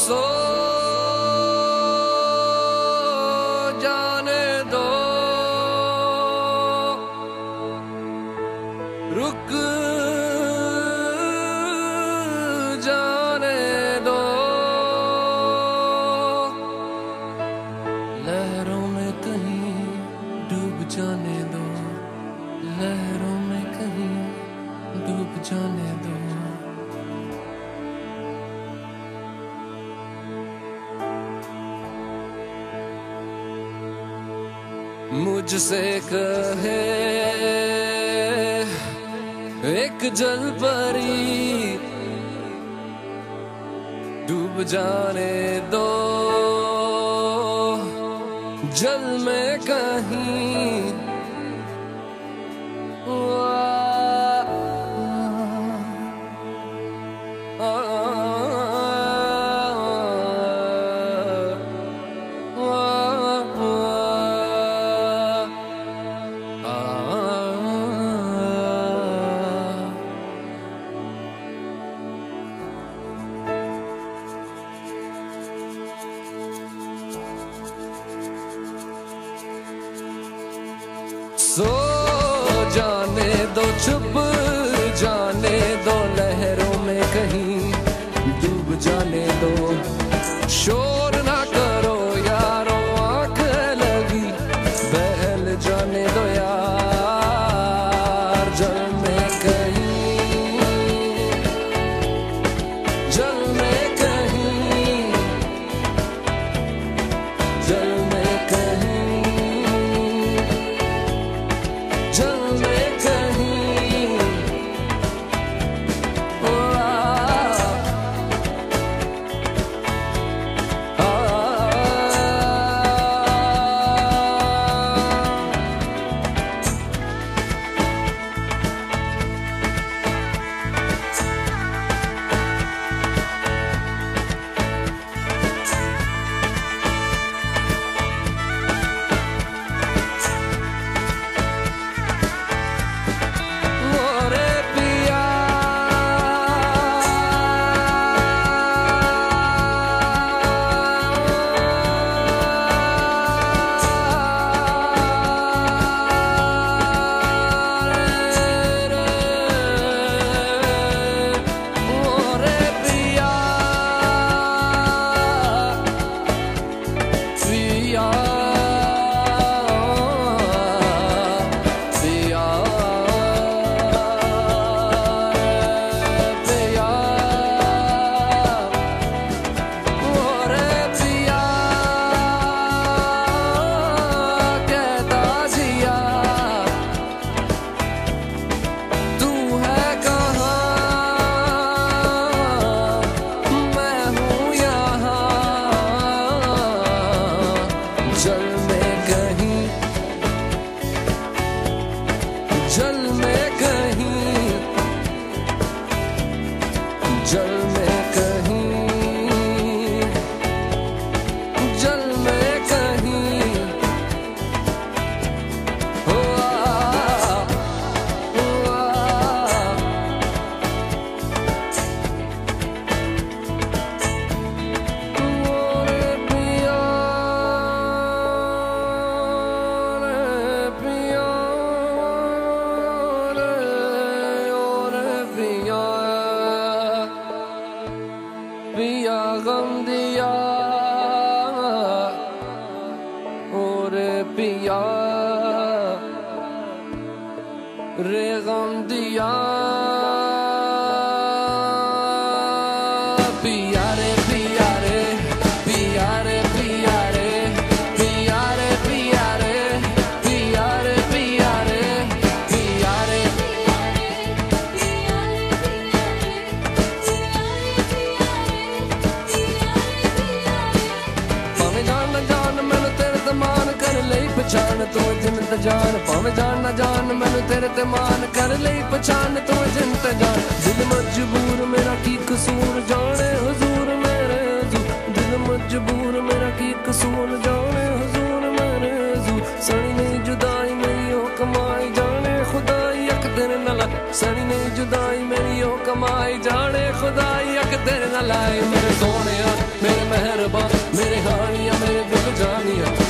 सो जाने दो, रुक जाने दो, लहरों में कहीं डूब जाने दो, लहरों में कहीं डूब जाने दो। मुझसे कहे एक जलपरी, डूब जाने दो जल में कहीं, सो जाने दो, छुप जाने दो, लहरों में कहीं डूब जाने दो। शोर ना करो यारो, आंख लगी बहल जाने दो यार, जल में कहीं, जल में कहीं, जल में कहीं, जल में कहीं, जल में कहीं, जल में कहीं, जल में कहीं, हो पिया गम दिया और पिया रे गम दिया, पिया रे पिया रे, पिया रे पिया रे, पिया रे पिया रे, पिया रे पिया रे, पिया रे पछाण तू जिंद जान, भावे जान ना जान मैनू तेरे ते मान, कर लई पछाण तू जिंद जान। दिल मजबूर मेरा की कसूर, जाने हुजूर मेरे हुजूर, दिल मजबूर मेरा की कसूर, जाने हुजूर मेरे हुजूर। सड़ी नहीं जुदाई मेरी हो कमाई, जाने खुदाई अक तेरे नाल, सड़ी नहीं जुदाई मेरी हो कमाई, जाने खुदाई अक तेरे नाल। मेरे सोने मेरे मेहरबान मेरे हानिया मेरे दिल जानिया।